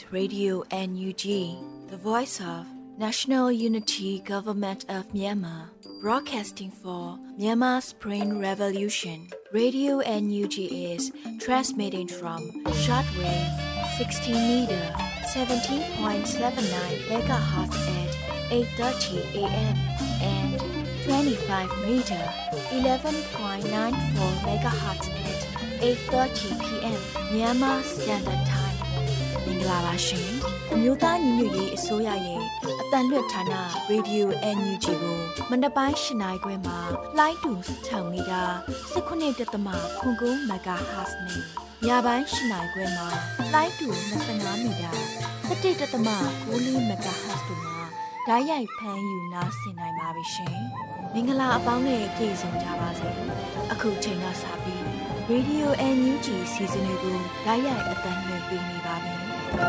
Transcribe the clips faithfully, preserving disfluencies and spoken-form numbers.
Radio N U G, the voice of National Unity Government of Myanmar, broadcasting for Myanmar Spring Revolution. Radio N U G is transmitting from shortwave sixteen meter, seventeen point seven nine megahertz at eight thirty a m and twenty-five meter, eleven point nine four megahertz at eight thirty p m Myanmar Standard Time. မင်္ဂလာပါရှင်။အမျိုးသားညီညွတ်ရေးအစိုးရရဲ့အသံလွှင့်ဌာန Radio N U G ကိုမနက်ပိုင်း၈နာရီခွဲမှာလိုင်းတူထောင်မီတာ၁၉.၉ MHz နဲ့ညပိုင်း၈နာရီခွဲမှာလိုင်းတူ၂၅မီတာ၁၁.၉၄ MHz တို့မှာဓာတ်ရိုက်ဖမ်းယူနားဆင်နိုင်ပါပြီရှင်။မင်္ဂလာအပေါင်းနဲ့ပြည့်စုံကြပါစေ။အခုချိန်ကစပြီး Radio N U G စီစဉ်တွေကိုဓာတ်ရိုက်အသံလွှင့်ပေးနေပါပြီ။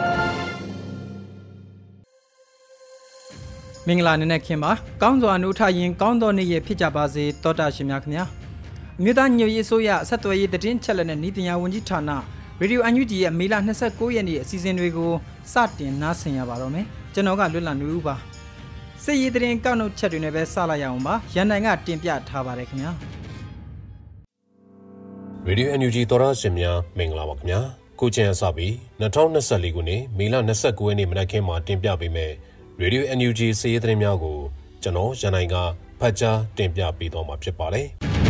မင်္ဂလာနံနက်ခင်းပါကောင်းစွာနှုတ်ထရင်ကောင်းသောနေ့ရက်ဖြစ်ကြပါစေတောတာရှင်များခင်ဗျာအမျိုးသားညွတ်ရေးဆိုရဆက်သွယ်ရေးသတင်းချက်လက်နဲ့ဤပညာဝန်ကြီးဌာန Radio N U G ရဲ့မေလ၂၉ရက်နေ့အစီအစဉ်တွေကိုစတင်နားဆင်ရပါတော့မယ်ကျွန်တော်ကလွတ်လပ်နေဦးပါစစ်ရေးသတင်းကောက်နှုတ်ချက်တွေနဲ့ပဲစလိုက်ရအောင်ပါရန်နိုင်ကတင်ပြထားပါတယ်ခင်ဗျာ Radio N U G တောတာရှင်များမင်္ဂလာပါခင်ဗျာကိုကျန်အစပြီး၂၀၂၄ခုနှစ်မေလ၂၉ရက်နေ့မနက်ခင်းမှာတင်ပြပေးမယ် Radio N U G စီးရီးသတင်းများကိုကျွန်တော်ရန်နိုင်ကဖတ်ကြားတင်ပြပေးသွားမှာဖြစ်ပါတယ်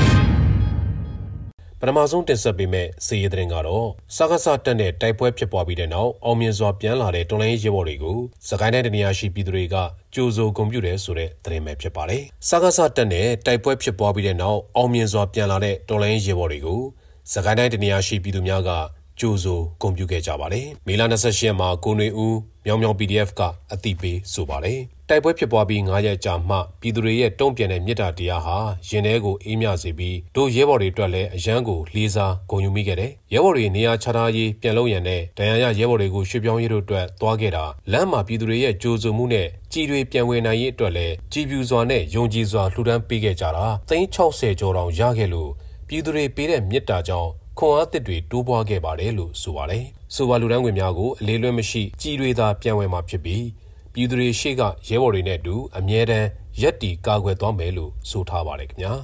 ပထမဆုံးတင်ဆက်ပေးမယ့်စီးရီးသတင်းကတော့စကားစတက်တဲ့တိုက်ပွဲဖြစ်ပွားပြီးတဲ့နောက်အောင်မြင်စွာပြန်လာတဲ့တော်လိုင်းရဲဘော်တွေကိုစကိုင်းတိုင်းတနေရာရှိပြည်သူတွေကကြိုးစိုးဂုဏ်ပြုတယ်ဆိုတဲ့သတင်းပဲဖြစ်ပါတယ်စကားစတက်တဲ့တိုက်ပွဲဖြစ်ပွားပြီးတဲ့နောက်အောင်မြင်စွာပြန်လာတဲ့တော်လိုင်းရဲဘော်တွေကိုစကိုင်းတိုင်းတနေရာရှိပြည်သူများကကြိုးစိုးဂုဏ်ပြုခဲ့ကြပါတယ်။မေလ၂၈ရက်မှာကိုနေဦးမြောင်မြောင် P D F ကအသိပေးဆိုပါတယ်။တိုက်ပွဲဖြစ်ပွားပြီး၅ရက်ကြာမှပြည်သူတွေရဲ့တုံ့ပြန်တဲ့မြစ်တာတရားဟာရင်ထဲကိုအေးမြစေပြီးတို့ရဲဘော်တွေအတွက်လည်းအရန်ကိုလေးစားဂုဏ်ယူမိခဲ့တယ်။ရဲဘော်တွေနေရာချထားရေးပြန်လို့ရန်နဲ့ဒဏ်ရာရရဲဘော်တွေကိုရွှေ့ပြောင်းရေးတို့အတွက်သွားခဲ့တာလမ်းမှာပြည်သူတွေရဲ့ကြိုးစုံမှုနဲ့ကြည်တွေပြန်ဝင်နိုင်ရေးအတွက်လည်းကြည်ပြူစွာနဲ့ယုံကြည်စွာလှူဒန်းပေးခဲ့ကြတာသိန်း၆၀ကျော်တောင်ရခဲ့လို့ပြည်သူတွေပေးတဲ့မြစ်တာကြောင့်ခွန်အားသစ်တွေတိုးပွားခဲ့ပါတယ်လို့ဆိုပါတယ်။ဆိုပါလူတန်းခွင်များကိုအလေးလွှဲမရှိကြည်တွေသာပြန်ဝင်မှာဖြစ်ပြီးပြည်သူတွေရှေ့ကရဲဘော်တွေနဲ့အတူအမြဲတမ်းရက်တီကာကွယ်သွားမယ်လို့ဆိုထားပါတယ်ခင်ဗျာ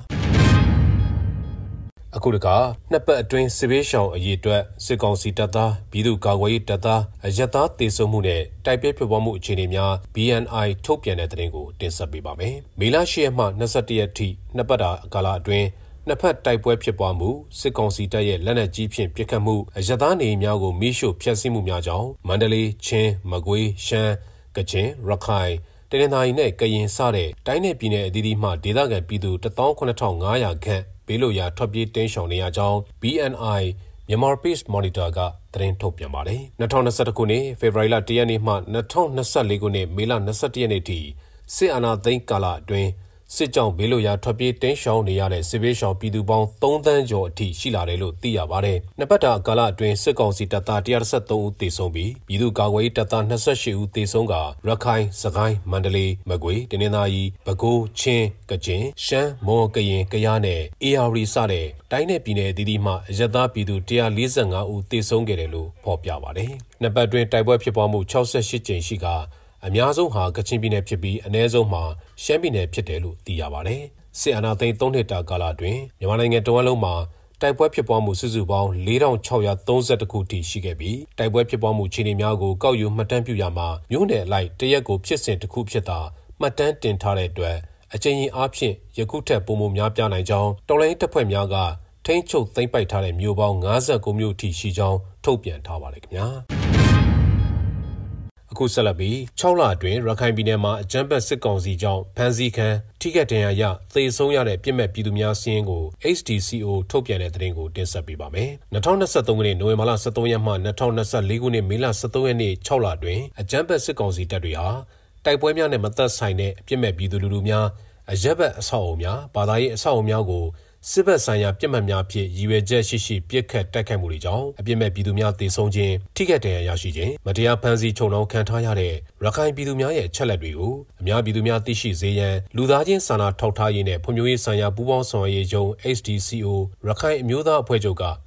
။အခုတခါနှစ်ပတ်အတွင်းစစ်ဘေးရှောင်အရေးအတွက်စစ်ကောင်စီတပ်သားပြည်သူ့ကာကွယ်ရေးတပ်သားအရက်သားတေဆုံးမှုနဲ့တိုက်ပွဲဖြစ်ပွားမှုအခြေအနေများ B N I ထုတ်ပြန်တဲ့သတင်းကိုတင်ဆက်ပေးပါမယ်။မေလ၈ရက်မှ၂၁ရက်ထိနှစ်ပတ်တာကာလအတွင်းနှစ်ဖက်တိုက်ပွဲဖြစ်ပွားမှုစစ်ကောင်စီတပ်ရဲ့လက်နက်ကြီးဖြင့်ပစ်ခတ်မှုအရသားနေများကိုမိရှို့ဖျက်ဆီးမှုများကြောင့်မန္တလေးချင်းမကွေးရှမ်းကချင်ရခိုင်တနင်္သာရီနဲ့ကရင်စတဲ့တိုင်းနယ်ပြည်နယ်အသီးသီးမှဒေသခံပြည်သူ၁၇၅၀၀ခန့်ဘေးလွတ်ရာထွက်ပြေးတင်းရှောင်နေရကြောင်း B N I Myanmar Peace Monitor ကသတင်းထုတ်ပြန်ပါတယ်၂၀၂၁ခုနှစ်ဖေဖော်ဝါရီလ၁ရက်နေ့မှ၂၀၂၄ခုနှစ်မေလ၂၁ရက်နေ့ထိစစ်အာဏာသိမ်းကာလအတွင်းစစ်ကြောင့်ဘေးလွတ်ရာထွက်ပြေးတင်းရှောင်နေရတဲ့စစ်ဘေးရှောင်ပြည်သူပေါင်း၃သန်းကျော်အထိရှိလာတယ်လို့သိရပါတယ်။နှစ်ပတ်တာကာလအတွင်းစစ်ကောင်စီတပ်သား၁၁၃ဦးသေဆုံးပြီးပြည်သူ့ကာကွယ်ရေးတပ်သား၂၈ဦးသေဆုံးကရခိုင်၊စကိုင်း၊မန္တလေး၊မကွေး၊တနင်္သာရီ၊ပဲခူး၊ချင်း၊ကချင်၊ရှမ်း၊မွန်၊ကရင်၊ကယားနဲ့အေရဝတီစတဲ့တိုင်းနယ်ပြည်နယ်အသီးသီးမှအရပ်သားပြည်သူ၁၄၅ဦးသေဆုံးခဲ့တယ်လို့ဖော်ပြပါတယ်။နှစ်ပတ်အတွင်းတိုက်ပွဲဖြစ်ပွားမှု၆၈ကြိမ်ရှိကအများဆုံးဟာကချင်ပြည်နယ်ဖြစ်ပြီးအနည်းဆုံးမှာရှမ်းပြည်နယ်ဖြစ်တယ်လို့သိရပါတယ်။စစ်အာဏာသိမ်း၃နှစ်တာကာလအတွင်းမြန်မာနိုင်ငံတဝန်းလုံးမှာတိုက်ပွဲဖြစ်ပွားမှုစုစုပေါင်း၄ထောင်၆ရာ၃၁ခုထိရှိခဲ့ပြီးတိုက်ပွဲဖြစ်ပွားမှုခြေအနေများကိုကောက်ယူမှတ်တမ်းပြုရမှာမြို့နယ်အလိုက်တရက်ကိုဖြစ်စဉ်တစ်ခုဖြစ်တာမှတ်တမ်းတင်ထားတဲ့အတွက်အကြိမ်ရင်အားဖြင့်ယခုထက်ပိုမိုများပြားနိုင်ကြောင်းတော်လိုင်းတပ်ဖွဲ့များကထိန်းချုပ်သိမ်းပိုက်ထားတဲ့မြို့ပေါင်း၅၉မြို့အထိရှိကြောင်းထုတ်ပြန်ထားပါတယ်ခင်ဗျာ။အခုဆက်လက်ပြီး၆လအတွင်းရခိုင်ပြည်နယ်မှာအကြမ်းဖက်စစ်ကောင်စီကြောင့်ဖမ်းဆီးခံထိခိုက်ဒဏ်ရာရသေဆုံးရတဲ့ပြည်မဲ့ပြည်သူများစီးရင်ကို H D C O ထုတ်ပြန်တဲ့သတင်းကိုတင်ဆက်ပေးပါမယ်။၂၀၂၃ခုနှစ်နိုဝင်ဘာလ၁၃ရက်မှ၂၀၂၄ခုနှစ်မေလ၁၃ရက်နေ့၆လအတွင်းအကြမ်းဖက်စစ်ကောင်စီတပ်တွေဟာတိုက်ပွဲများနဲ့မသက်ဆိုင်တဲ့အပြည်မဲ့ပြည်သူလူထုများအရက်ဘက်အဆောက်အအုံများဘာသာရေးအဆောက်အအုံများကိုစစ်ဘက်ဆိုင်ရာပြစ်မှတ်များဖြင့်ရည်ရွယ်ချက်ရှိရှိပြစ်ခတ်တိုက်ခိုက်မှုတွေကြောင့်အပြစ်မဲ့ပြည်သူများသေဆုံးခြင်းထိခိုက်ဒဏ်ရာရရှိခြင်းမတရားဖမ်းဆီးချုပ်နှောင်ခံထားရတဲ့ရခိုင်ပြည်သူများရဲ့အချက်လက်တွေကိုအများပြည်သူများသိရှိစေရန်လူသားချင်းစာနာထောက်ထားရေးနဲ့ဖွံ့ဖြိုးရေးဆိုင်ရာပူးပေါင်းဆောင်ရွက်ရေးရုံး H D C O ရခိုင်အမျိုးသားအဖွဲ့ချုပ်က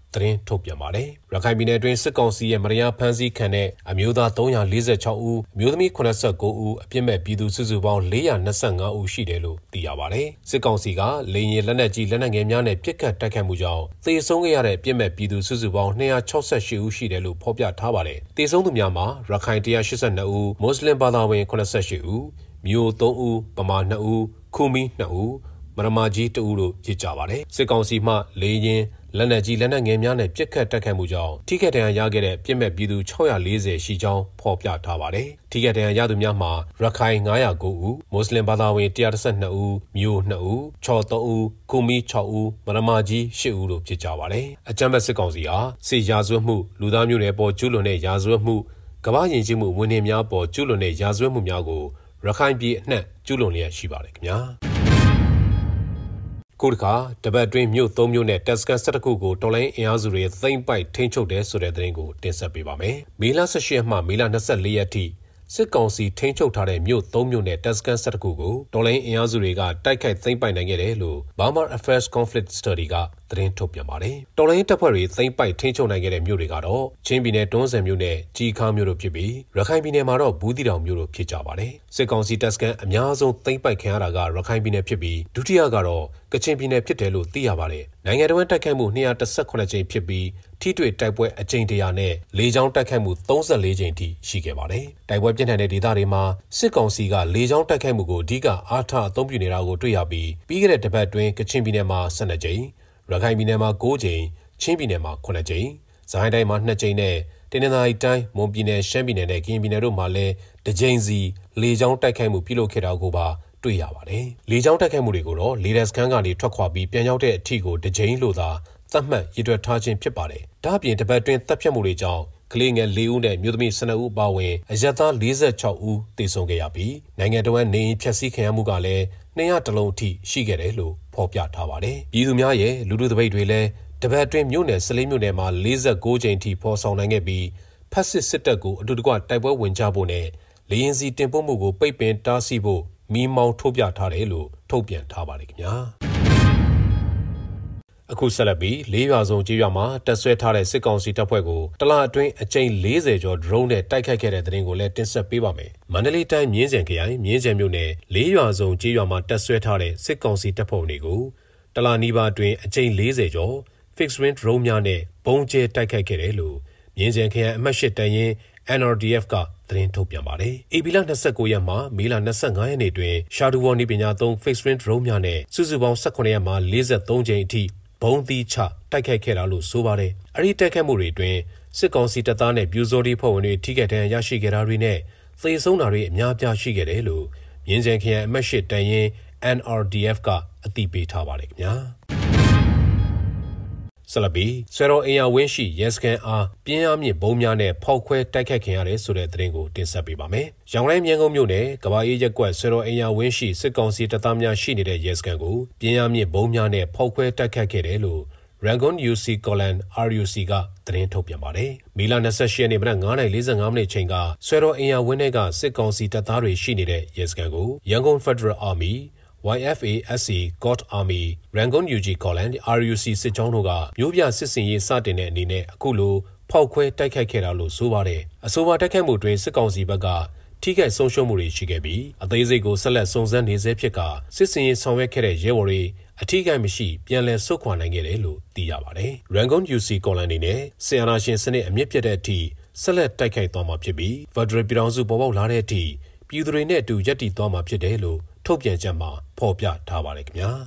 သတင်းထုတ်ပြန်ပါတယ်။ရခိုင်ပြည်နယ်တွင်းစစ်ကောင်စီရဲ့မတရားဖမ်းဆီးခံတဲ့အမျိုးသားသုံးရာလေးဆယ်ခြောက်ဦးအမျိုးသမီးခုနှစ်ဆယ့်ကိုးဦးအပြစ်မဲ့ပြည်သူစုစုပေါင်းလေးရာ၂၅ဦးရှိတယ်လို့သိရပါတယ်။စစ်ကောင်စီကလေရင်လက်နက်ကြီးလက်နက်ငယ်များနဲ့ပစ်ခတ်တိုက်ခိုက်မှုကြောင့်သေဆုံးခဲ့ရတဲ့အပြစ်မဲ့ပြည်သူစုစုပေါင်းနှစ်ရာ၆ဆယ့်ရှစ်ဦးရှိတယ်လို့ဖော်ပြထားပါတယ်။သေဆုံးသူများမှာရခိုင်တစ်ရာ၈၂ဦးမွတ်စလင်ဘာသာဝင်ခုနှစ်ဆယ့်ရှစ်ဦးမျိုးသုံးဦးပမာနှစ်ဦးခူမီနှစ်ဦးမရမကြီးတဦးတို့ရစ်ကြပါတယ်။စစ်ကောင်စီမှလေရင်လက်နက်ကြီးလက်နက်ငယ်များနဲ့ပစ်ခတ်တိုက်ခိုက်မှုကြောင့်ထိခိုက်ဒဏ်ရာရခဲ့တဲ့ပြစ်မဲ့ပြည်သူ၆ရာလေးဆယ်ရှိကြောင်းဖော်ပြထားပါတယ်။ထိခိုက်ဒဏ်ရာရသူများမှာရခိုင်၅ရာ၉ဦးမွတ်စလင်ဘာသာဝင်တစ်ရာတစ်ဆယ့်နှစ်ဦးမျိုးနှစ်ဦးချော်သုံးဦးခူမီ၆ဦးမရမကြီး၈ဦးတို့ဖြစ်ကြပါတယ်။အကြမ်းဖက်စစ်ကောင်စီဟာစစ်ရာဇဝတ်မှုလူသားမျိုးနွယ်ပေါ်ကျူးလွန်တဲ့ရာဇဝတ်မှုကမ္ဘာယဉ်ကျေးမှုဝန်ထမ်းများပေါ်ကျူးလွန်တဲ့ရာဇဝတ်မှုများကိုရခိုင်ပြည်အနှံ့ကျူးလွန်လျက်ရှိပါတယ်ခင်ဗျာ။ကိုတခါတပတ်အတွင်းမြို့သုံးမြို့နဲ့တက်စကန်၁၁ခုကိုတော်လိုင်းအင်အားစုတွေသိမ်းပိုက်ထိန်းချုပ်တယ်ဆိုတဲ့သတင်းကိုတင်ဆက်ပေးပါမယ်။မေလ၁၈ရက်မှမေလ၂၄ရက်ထိစစ်ကောင်စီထိန်းချုပ်ထားတဲ့မြို့သုံးမြို့နဲ့တက်စကန်၁၁ခုကိုတော်လိုင်းအင်အားစုတွေကတိုက်ခိုက်သိမ်းပိုက်နိုင်ခဲ့တယ်လို့ Burma Affairs Conflict Study ကသတင်းထုတ်ပြန်ပါတယ်။တော်လိုင်းတပ်ဖွဲ့တွေသိမ်းပိုက်ထိန်းချုပ်နိုင်ခဲ့တဲ့မြို့တွေကတော့ချင်းပြည်နယ်တွန်းဇံမြို့နဲ့ကြီးခါမြို့တို့ဖြစ်ပြီးရခိုင်ပြည်နယ်မှာတော့ဘူးတီတောင်မြို့တို့ဖြစ်ကြပါတယ်။စစ်ကောင်စီတပ်စခန်းအများဆုံးသိမ်းပိုက်ခံရတာကရခိုင်ပြည်နယ်ဖြစ်ပြီးဒုတိယကတော့ကချင်ပြည်နယ်ဖြစ်တယ်လို့သိရပါတယ်။နိုင်ငံတော်တိုက်ခိုက်မှုနှစ်ရာ၁၈ကြိမ်ဖြစ်ပြီးထိတွေ့တိုက်ပွဲအကြိမ်တရာနဲ့လေကြောင်းတိုက်ခိုက်မှု၃၄ကြိမ်ထိရှိခဲ့ပါတယ်။တိုက်ပွဲပြင်းထန်တဲ့ဒေသတွေမှာစစ်ကောင်စီကလေကြောင်းတိုက်ခိုက်မှုကိုအဓိကအားထားအသုံးပြုနေတာကိုတွေ့ရပြီးပြီးခဲ့တဲ့တစ်ပတ်အတွင်းကချင်ပြည်နယ်မှာ၁၂ကြိမ်ရခိုင်ပြည်နယ်မှာ၉ကြိမ်ချင်းပြည်နယ်မှာခုနှစ်ကြိမ်၊စကိုင်းတိုင်းမှာနှစ်ကြိမ်နဲ့တနင်္သာရီတိုင်းမွန်ပြည်နယ်ရှမ်းပြည်နယ်နဲ့ကရင်ပြည်နယ်တို့မှာလည်းတစ်ကြိမ်စီလေကြောင်းတိုက်ခိုက်မှုပြုလုပ်ခဲ့တာကိုပါတွေ့ရပါတယ်။လေကြောင်းတိုက်ခိုက်မှုတွေကိုတော့လေတပ်စခန်းကနေထွက်ခွာပြီးပြန်ရောက်တဲ့အထိကိုတစ်ကြိမ်လို့သာသတ်မှတ်ရည်ရွယ်ထားခြင်းဖြစ်ပါတယ်။ဒါ့အပြင်တပတ်တွင်းတပ်ဖြတ်မှုတွေကြောင့်ကလေးငယ်၄ဦးနဲ့မြို့သမီး၁၂ဦးပါဝင်အရက်သား၄၆ဦးသေဆုံးခဲ့ရပြီးနိုင်ငံတော်နေအိမ်ဖျက်ဆီးခံရမှုကလည်း၂၀၀လုံးအထိရှိခဲ့တယ်လို့ဖော်ပြထားပါတယ်။ပြည်သူများရဲ့လူထုတပိတ်တွေလည်းတပတ်အတွင်းမြို့နယ်၁၄မြို့နယ်မှာ၄၉ကြိမ်ထိဖော်ဆောင်နိုင်ခဲ့ပြီးဖက်စစ်စစ်တပ်ကိုအတူတကွတိုက်ပွဲဝင်ကြဖို့နဲ့လေရင်စီတင်ပို့မှုကိုပိတ်ပင်တားဆီးဖို့မီးမောင်းထိုးပြထားတယ်လို့ထုတ်ပြန်ထားပါတယ်ခင်ဗျာ။အခုဆက်လက်ပြီးလေးရွာစုံကျေးရွာမှာတက်ဆွဲထားတဲ့စစ်ကောင်စီတပ်ဖွဲ့ကိုတလအတွင်းအကြိမ်၄၀ကျော် drone နဲ့တိုက်ခိုက်ခဲ့တဲ့တဲ့တင်ကိုလည်းတင်ဆက်ပေးပါမယ်။မန္တလေးတိုင်းမြင်းခြံခရိုင်မြင်းခြံမြို့နယ်လေးရွာစုံကျေးရွာမှာတက်ဆွဲထားတဲ့စစ်ကောင်စီတပ်ဖွဲ့တွေကိုတလနီးပါးအတွင်းအကြိမ်၄၀ကျော် fixed wing drone များနဲ့ဘုံကျဲတိုက်ခိုက်ခဲ့တယ်လို့မြင်းခြံခရိုင်အမှတ်၈တန်းရင် N R D F ကသတင်းထုတ်ပြန်ပါတယ်။ ဧပြီလ၂၉ရက်မှမေလ၂၅ရက်နေ့တွင်ရှာဒူဝေါ်နည်းပညာသုံး fixed wing drone များနဲ့စုစုပေါင်း၁၈ရက်မှ၄၃ကြိမ်အထိဘုံသီးချတိုက်ခိုက်ခဲ့တာလို့ဆိုပါတယ်။အဲဒီတိုက်ခိုက်မှုတွေအတွင်းစစ်ကောင်စီတပ်သားနဲ့ပြူစောတိဖွဲ့ဝင်တွေထိခိုက်ဒဏ်ရာရရှိခဲ့တာတွေနဲ့သေဆုံးတာတွေအများပြားရှိခဲ့တယ်လို့မြင်းခြံခရိုင်အမှတ်၈တန်းရင် N R D F ကအသိပေးထားပါတယ်ခင်ဗျာ။ဆလဘီဆွေတော်အင်ယာဝင်းရှိရဲစခန်းအားပြင်းအားမြင့်ဘုံများနဲ့ဖောက်ခွဲတိုက်ခိုက်ခင်ရတယ်ဆိုတဲ့သတင်းကိုတင်ဆက်ပေးပါမယ်။ရောင်တိုင်းမြန်ကုန်မြို့နယ်ကဘာအေးရက်ကွက်ဆွေတော်အင်ယာဝင်းရှိစစ်ကောင်စီတပ်သားများရှိနေတဲ့ရဲစခန်းကိုပြင်းအားမြင့်ဘုံများနဲ့ဖောက်ခွဲတိုက်ခိုက်ခဲ့တယ်လို့ Rangoon U C Colon R U C ကသတင်းထုတ်ပြန်ပါတယ်။မေလ၂၈ရက်နေ့မနက်၅နာရီ၄၅မိနစ်ချိန်ကဆွေတော်အင်ယာဝင်းကစစ်ကောင်စီတပ်သားတွေရှိနေတဲ့ရဲစခန်းကိုရန်ကုန် Federal Army Y F A S C God Army Rangoon U G Colon R U C စစ်ကြောင်းတို့ကမြို့ပြစစ်စင်ရေးစတင်တဲ့အနေနဲ့အခုလိုဖောက်ခွဲတိုက်ခိုက်ခဲ့တာလို့ဆိုပါတယ်။အဆိုပါတိုက်ခိုက်မှုတွင်စစ်ကောင်စီဘက်ကထိခိုက်ဆုံးရှုံးမှုတွေရှိခဲ့ပြီးအသေးစိတ်ကိုဆက်လက်စုံစမ်းနေဆဲဖြစ်ကစစ်စင်ရေးဆောင်ရွက်ခဲ့တဲ့ရဲဘော်တွေအထိခိုက်မရှိပြန်လည်ဆုတ်ခွာနိုင်ခဲ့တယ်လို့သိရပါတယ်။ Rangoon U C Colon အနေနဲ့ဆီယနာရှင်စနစ်အမြင့်ပြတ်တဲ့အထိဆက်လက်တိုက်ခိုက်သွားမှာဖြစ်ပြီး Federal ပြည်ထောင်စုပေါ်ပေါက်လာတဲ့အထိပြည်သူတွေနဲ့အတူရပ်တည်သွားမှာဖြစ်တယ်လို့ထုတ်ပြန်ချက်မှာဖော်ပြထားပါတယ်ခင်ဗျာ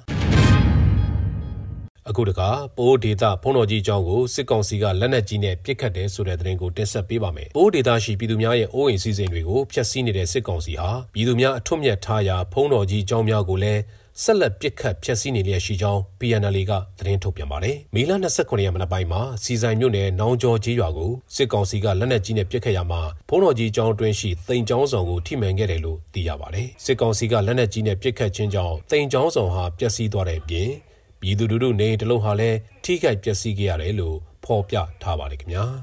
အခုတခါပိုးဒေတာဖုံးတော်ကြီးအကြောင်းကိုစစ်ကောင်စီကလက်နက်ကြီးနဲ့ပစ်ခတ်တယ်ဆိုတဲ့သတင်းကိုတင်ဆက်ပေးပါမယ်ပိုးဒေတာရှိပြည်သူများရဲ့အိုးအိမ်စီစဉ်တွေကိုဖျက်ဆီးနေတဲ့စစ်ကောင်စီဟာပြည်သူများအထွတ်မြတ်ထားရာဖုံးတော်ကြီးအကြောင်းများကိုလည်းဆက်လက်ပစ်ခတ်ဖျက်ဆီးနေလျက်ရှိကြောင်း P N L ကသတင်းထုတ်ပြန်ပါတယ်မေလ၂၉ရက်မနက်ပိုင်းမှာစီဆိုင်မြို့နယ်နောင်ကျော်ကြီးရွာကိုစစ်ကောင်စီကလက်နက်ကြီးနဲ့ပစ်ခတ်ရမှာဖုံးတော်ကြီးအကြောင်းအတွင်းရှိတိမ်ကျောင်းဆောင်ကိုထိမှန်ခဲ့တယ်လို့သိရပါတယ်စစ်ကောင်စီကလက်နက်ကြီးနဲ့ပစ်ခတ်ခြင်းကြောင့်တိမ်ကျောင်းဆောင်ဟာပျက်စီးသွားတဲ့အပြင်ပြည်သူလူထုနေတလုံးဟာလည်းထိခိုက်ပျက်စီးခဲ့ရတယ်လို့ဖော်ပြထားပါတယ်ခင်ဗျာ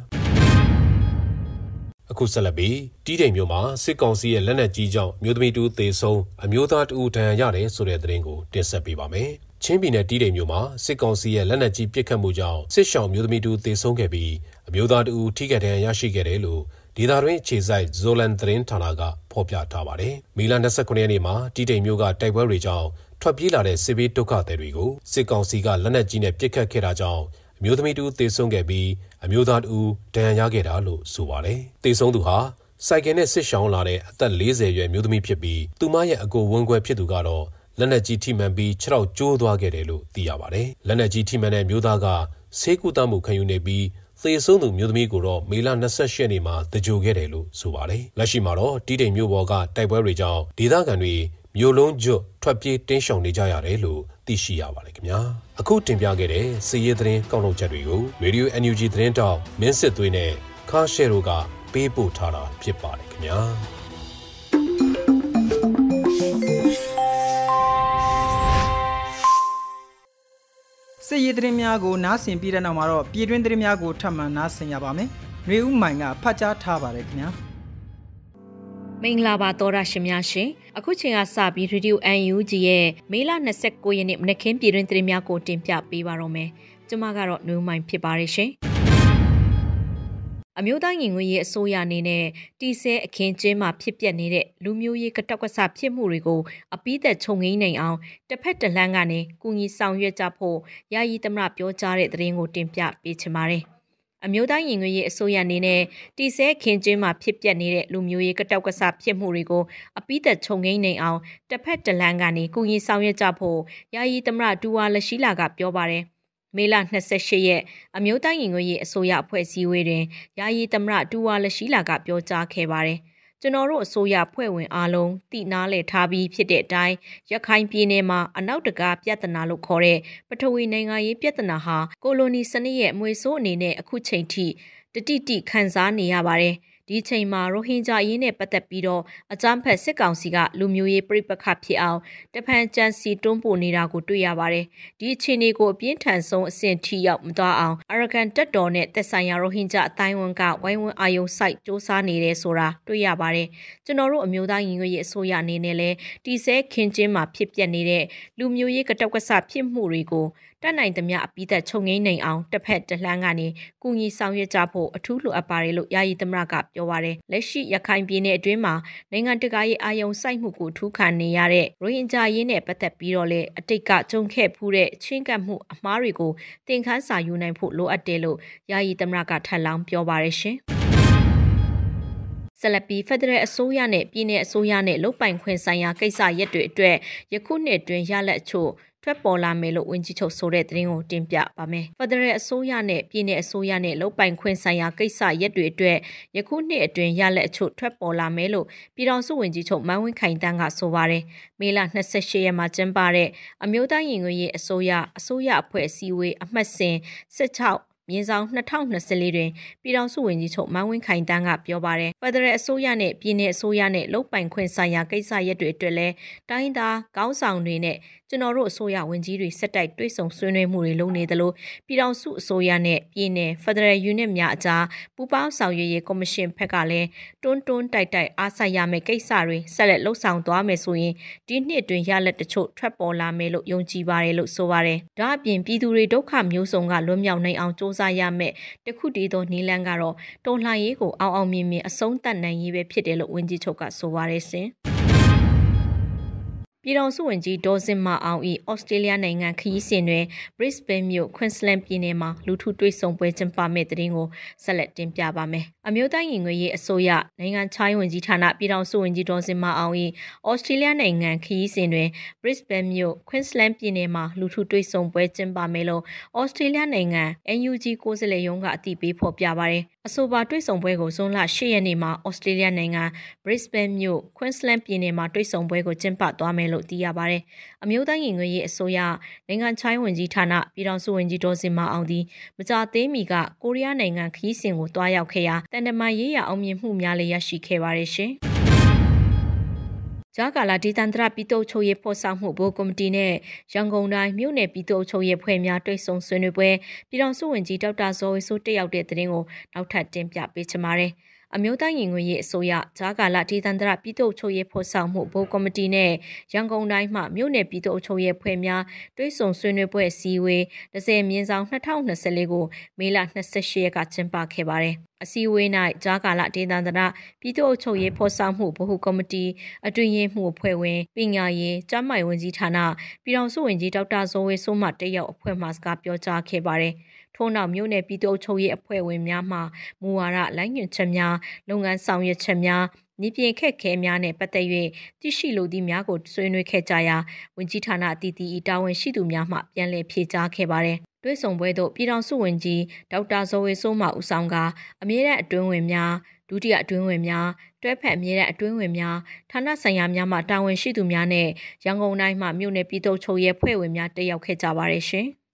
အခုဆက်လက်ပြီးတီးတိမ်မြို့မှာစစ်ကောင်စီရဲ့လက်နက်ကြီးကြောင့်မြို့သမီးတူသေဆုံးအမျိုးသားတူဒဏ်ရာရတယ်ဆိုတဲ့သတင်းကိုတင်ဆက်ပေးပါမယ်ချင်းပြည်နယ်တီးတိမ်မြို့မှာစစ်ကောင်စီရဲ့လက်နက်ကြီးပစ်ခတ်မှုကြောင့်စစ်ရှောင်မျိုးသမီးတူသေဆုံးခဲ့ပြီးအမျိုးသားတူထိခိုက်ဒဏ်ရာရရှိခဲ့တယ်လို့ဒေသတွင်းအခြေစိုက်ဇိုလန်သတင်းဌာနကဖော်ပြထားပါတယ်။မေလ၂၉ရက်နေ့မှာတီးတိမ်မြို့ကတိုက်ပွဲတွေကြောင့်ထွက်ပြေးလာတဲ့စစ်ဘေးဒုက္ခသည်တွေကိုစစ်ကောင်စီကလက်နက်ကြီးနဲ့ပစ်ခတ်ခဲ့တာကြောင့်အမျိုးသမီးတူသေဆုံးခဲ့ပြီးအမျိုးသားတူဒဏ်ရာရခဲ့တာလို့ဆိုပါတယ်။သေဆုံးသူဟာစိုက်ကယ်နဲ့စစ်ရှောင်လာတဲ့အသက်၄၀ရွယ်မျိုးသမီးဖြစ်ပြီးသူမရဲ့အကိုဝန်းခွဲဖြစ်သူကတော့လက်နက်ကြီးထိမှန်ပြီးခြေထောက်ကျိုးသွားခဲ့တယ်လို့သိရပါတယ်။လက်နက်ကြီးထိမှန်တဲ့မျိုးသားကဆေးကုသမှုခံယူနေပြီးသေဆုံးသူမျိုးသမီးကိုတော့မေလ၂၈ရက်နေ့မှာတကြိုခဲ့တယ်လို့ဆိုပါတယ်။လက်ရှိမှာတော့တီးတိမ်မြို့ပေါ်ကတိုက်ပွဲတွေကြောင့်ဒေသခံတွေမြို့လုံးကျွတ်ထွက်ပြေးတင်းရှောင်နေကြရတယ်လို့သိရှိရပါတယ်ခင်ဗျာ။အခုတင်ပြခဲ့တဲ့စီးရဲသတင်းကောက်နှုတ်ချက်တွေကို Radio အန် ယူ ဂျီ သတင်းတောက်မင်းစစ်သွေးနဲ့ခါရှဲတို့ကပေးပို့ထားတာဖြစ်ပါတယ်ခင်ဗျာ။စစ်ရေးသတင်းများကိုနားဆင်ပြီးတဲ့နောက်မှာတော့ပြည်တွင်းသတင်းများကိုထပ်မံနားဆင်ရပါမယ်။ຫນွေဦးမိုင်ကဖတ်ကြားထားပါတယ်ခင်ဗျာ။မင်္ဂလာပါသောရရှင်များရှင်။အခုချိန်ကစပြီး Radio အန် ယူ ဂျီ ရဲ့မေလ၂၉ရက်နေ့မနက်ခင်းပြည်တွင်းသတင်းများကိုတင်ပြပေးပါတော့မယ်။ကျွန်မကတော့ຫນွေဦးမိုင်ဖြစ်ပါတယ်ရှင်။အမျိုးသားညီညွတ်ရေးအစိုးရအနေနဲ့တီဆဲအခင်းကျင်းမှာဖြစ်ပျက်နေတဲ့လူမျိုးရေးကတောက်ကဆဖြစ်မှုတွေကိုအပိသက်ခြုံငိမ့်နိုင်အောင်တစ်ဖက်တစ်လှမ်းကနေကူညီဆောင်ရွက်ကြဖို့ယာယီသမရပြောကြားတဲ့သတင်းကိုတင်ပြပေးချင်ပါတယ်။အမျိုးသားညီညွတ်ရေးအစိုးရအနေနဲ့တီဆဲအခင်းကျင်းမှာဖြစ်ပျက်နေတဲ့လူမျိုးရေးကတောက်ကဆဖြစ်မှုတွေကိုအပိသက်ခြုံငိမ့်နိုင်အောင်တစ်ဖက်တစ်လှမ်းကနေကူညီဆောင်ရွက်ကြဖို့ယာယီသမရဒူဝါလရှိလာကပြောပါတယ်။မေလ၂၈ရက်အမျိုးသားညီညွတ်ရေးအစိုးရအဖွဲ့အစည်းအဝေးတွင်ယာယီသမရဒူဝါလရှိလာကပြောကြားခဲ့ပါတယ်။ကျွန်တော်တို့အစိုးရဖွဲ့ဝင်အားလုံးသိနာလည်ထားပြီးဖြစ်တဲ့အတိုင်းရခိုင်ပြည်နယ်မှာအနောက်တကာပြဿနာလို့ခေါ်တဲ့ပထဝီနိုင်ငံရေးပြဿနာဟာကိုလိုနီစနစ်ရဲ့အမွေဆိုးအနေနဲ့အခုချိန်ထိတတိတိခံစားနေရပါတယ်။ဒီချိန်မှာရိုဟင်ဂျာအရေးနဲ့ပတ်သက်ပြီးတော့အကြမ်းဖက်စစ်ကောင်စီကလူမျိုးရေးပြိပခတ်ဖြစ်အောင်တဖန်ကြံစီတွန်းပို့နေတာကိုတွေ့ရပါတယ်။ဒီအခြေအနေကိုအပြင်းထန်ဆုံးအဆင့်ထိရောက်မသွားအောင်အရကန်တက်တော်နဲ့သက်ဆိုင်ရာရိုဟင်ဂျာအတိုင်းဝန်ကဝိုင်းဝန်းအာယုံစိုက်စ조사နေတယ်ဆိုတာတွေ့ရပါတယ်။ကျွန်တော်တို့အမျိုးသားညီညွတ်ရေးအစိုးရအနေနဲ့လည်းတီဆဲခင်ချင်းမှာဖြစ်ပျက်နေတဲ့လူမျိုးရေးကတောက်ကဆဖြစ်မှုတွေကိုတတ်နိုင်သမျှအပိသက်ခြုံငိမ့်နိုင်အောင်တစ်ဖက်တစ်လှမ်းကနေကူညီဆောင်ရွက်ကြဖို့အထူးလိုအပ်ပါတယ်လို့ယာယီသမရကပြောပါတယ်။လက်ရှိရခိုင်ပြည်နယ်အတွင်းမှာနိုင်ငံတကာရဲ့အာယုံစိုက်မှုကိုထူးခံနေရတဲ့ရိုဟင်ဂျာရေးနဲ့ပတ်သက်ပြီးတော့လေအတိတ်ကကြုံခဲ့ဖူးတဲ့ချင်းကပ်မှုအမှားတွေကိုသင်ခန်းစာယူနိုင်ဖို့လိုအပ်တယ်လို့ယာယီသမရကထပ်လောင်းပြောပါတယ်ရှင်။ဆလပီဖက်ဒရယ်အစိုးရနဲ့ပြည်내အစိုးရနဲ့လုံပိုင်ခွင့်ဆိုင်ရာကိစ္စရပ်တွေအတွက်ယခုနှစ်တွင်ရလက်အချို့ထွက်ပေါ်လာမယ်လို့ဝန်ကြီးချုပ်ဆိုတဲ့သတင်းကိုတင်ပြပါမယ်။ဖက်ဒရယ်အစိုးရနဲ့ပြည်내အစိုးရနဲ့လုံပိုင်ခွင့်ဆိုင်ရာကိစ္စရပ်တွေအတွက်ယခုနှစ်အတွင်းရလက်အချို့ထွက်ပေါ်လာမယ်လို့ပြည်ထောင်စုဝန်ကြီးချုပ်မန်းဝင်းခိုင်တန်းကဆိုပါတယ်။မေလ၂၈ရက်မှာကျင်းပတဲ့အမျိုးသားညီညွတ်ရေးအစိုးရအစိုးရအဖွဲ့အစည်းအဝေးအမှတ်စဉ်၁၆မြင်းဆောင်၂၀၂၄တွင်ပြည်ထောင်စုဝန်ကြီးချုပ်မန်းဝင်းခိုင်တန်းကပြောပါတယ်။ဖက်ဒရယ်အစိုးရနဲ့ပြည်내အစိုးရနဲ့လုံပိုင်ခွင့်ဆိုင်ရာကိစ္စရပ်တွေအတွက်လည်းတိုင်းသားခေါင်းဆောင်တွေနဲ့ကျွန်တော်တို့အစိုးရဝန်ကြီးတွေဆက်တိုက်တွေ့ဆုံဆွေးနွေးမှုတွေလုပ်နေသလိုပြည်ထောင်စုအစိုးရနဲ့ပြည်내ဖက်ဒရယ်ယူနစ်များအကြားပူးပေါင်းဆောင်ရွက်ရေးကော်မရှင်ဘက်ကလည်းတွန်းတွန်းတိုက်တိုက်အားစိုက်ရမယ့်ကိစ္စတွေဆက်လက်လှုပ်ဆောင်သွားမယ်ဆိုရင်ဒီနှစ်တွင်ရလက်တချို့ထွက်ပေါ်လာမယ်လို့ယုံကြည်ပါတယ်လို့ဆိုပါတယ်။ဒါအပြင်ပြည်သူတွေဒုက္ခမျိုးစုံကလွတ်မြောက်နိုင်အောင်စ조사ရမယ်တခုတည်းသောနီလန်းကတော့တော်လှန်ရေးကိုအောင်အောင်မြင်မြင်အဆုံးသတ်နိုင်ရေးပဲဖြစ်တယ်လို့ဝန်ကြီးချုပ်ကဆိုပါတယ်ရှင်။ပြည်ထောင်စုဝန်ကြီးဒေါ်စင်မာအောင်ဤဩစတြေးလျနိုင်ငံခရီးစဉ်တွင် Brisbane မြို့ Queensland ပြည်နယ်မှာလူထုတွေ့ဆုံပွဲကျင်းပမဲ့တဲ့တင်ကိုဆက်လက်တင်ပြပါမယ်။အမျိုးသားညီညွတ်ရေးအစိုးရနိုင်ငံခြားရေးဝန်ကြီးဌာနပြည်ထောင်စုဝန်ကြီးဒေါ်စင်မာအောင်ဤဩစတြေးလျနိုင်ငံခရီးစဉ်တွင် Brisbane မြို့ Queensland ပြည်နယ်မှာလူထုတွေ့ဆုံပွဲကျင်းပမယ်လို့ဩစတြေးလျနိုင်ငံ အန် ယူ ဂျီ ကိုယ်စားလှယ်ရုံးကအတည်ပြုဖော်ပြပါတယ်။အဆိုပါတွေ့ဆုံပွဲကိုဇွန်လ၈ရက်နေ့မှာဩစတြေးလျနိုင်ငံ Brisbane မြို့ Queensland ပြည်နယ်မှာတွေ့ဆုံပွဲကိုကျင်းပသွားမယ်လို့သိရပါတယ်။အမျိုးသားညီညွတ်ရေးအစိုးရနိုင်ငံခြားရေးဝန်ကြီးဌာနပြည်ထောင်စုဝန်ကြီးဒေါ်စင်မာအောင်သည်မကြာသေးမီကကိုရီးယားနိုင်ငံခရီးစဉ်ကိုတွားရောက်ခဲ့ရာတန်တမာရေးရအောင်မြင်မှုများလည်းရရှိခဲ့ပါတယ်ရှင်။ဂျာကာလာဒေသန္တရပြည်သူ့ချုပ်ရေးဖော်ဆောင်မှုဘိုးကော်မတီနဲ့ရန်ကုန်တိုင်းမြို့နယ်ပြည်သူ့ချုပ်ရေးဖွဲ့များတွေ့ဆုံဆွေးနွေးပွဲပြည်ထောင်စုဝန်ကြီးဒေါက်တာဇော်ဝေဆိုးတက်ရောက်တဲ့တဲ့တင်ကိုနောက်ထပ်တင်ပြပေးချင်ပါတယ်။အမျိုးသားညီညွတ်ရေးအစိုးရဂျာကာလာဒေသန္တရပြည်သူ့အုပ်ချုပ်ရေးဖော်ဆောင်မှုဘိုးကော်မတီနဲ့ရန်ကုန်တိုင်းမှမြို့နယ်ပြည်သူ့အုပ်ချုပ်ရေးဖွဲ့များတွဲဆုံဆွေးနွေးပွဲအစည်းအဝေးတစ်ဆယ်မြင်းဆောင်နှစ်ထောင်နှစ်ဆယ်လေးကိုမေလ၂၈ရက်ကကျင်းပခဲ့ပါတယ်။အစည်းအဝေး၌ဂျာကာလာဒေသန္တရပြည်သူ့အုပ်ချုပ်ရေးဖော်ဆောင်မှုဘိုးကော်မတီအတွင်းရေးမှူးအဖွဲ့ဝင်ပညာရေးကျန်းမာရေးဝန်ကြီးဌာနပြည်ထောင်စုဝန်ကြီးဒေါက်တာဇော်ဝေဆိုးမှတက်ရောက်အဖွဲ့မှစကားပြောကြားခဲ့ပါတယ်။ထို့နောက်မြို့နယ်ပြည်သူ့အုပ်ချုပ်ရေးအဖွဲ့ဝင်များမှမူဝါဒလိုင်းညွှန်ချက်များလုပ်ငန်းဆောင်ရွက်ချက်များနေပြည်ခက်ခဲများနဲ့ပတ်သက်၍တရှိလိုသည့်များကိုဆွေးနွေးခဲ့ကြရာဝန်ကြီးဌာနအသီးသီးတာဝန်ရှိသူများမှပြန်လည်ဖြေကြားခဲ့ပါတယ်။တွဲဆုံပွဲသို့ပြည်ထောင်စုဝန်ကြီးဒေါက်တာဇော်ဝေဆိုးမှဦးဆောင်ကအမြဲတမ်းအတွင်းဝင်များဒုတိယအတွင်းဝင်များတွဲဖက်အမြဲတမ်းအတွင်းဝင်များဌာနဆိုင်ရာများမှတာဝန်ရှိသူများနဲ့ရန်ကုန်တိုင်းမှမြို့နယ်ပြည်သူ့ချုပ်ရဲ့ဖွဲ့ဝင်များတက်ရောက်ခဲ့ကြပါတယ်ရှင်။